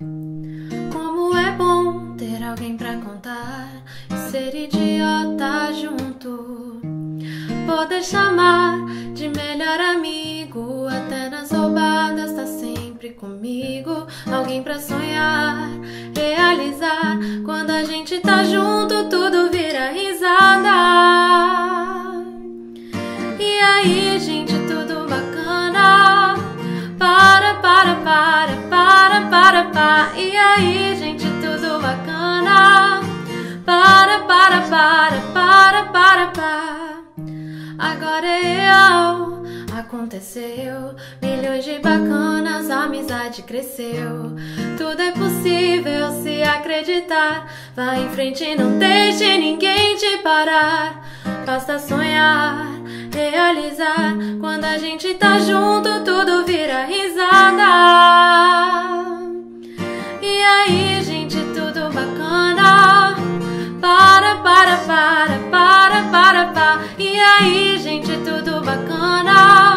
Como é bom ter alguém pra contar e ser idiota junto. Poder chamar de melhor amigo, até nas roubadas tá sempre comigo. Alguém pra sonhar, realizar. Quando a gente tá junto, tudo vira risada. E aí, gente, tudo bacana. Para. E aí, gente, tudo bacana. Para. Agora é real, aconteceu. Milhões de bacanas, a amizade cresceu. Tudo é possível se acreditar. Vai em frente e não deixe ninguém te parar. Basta sonhar, realizar. Quando a gente tá junto, tudo vira risada. E aí, gente, tudo bacana. Para. E aí, gente, tudo bacana.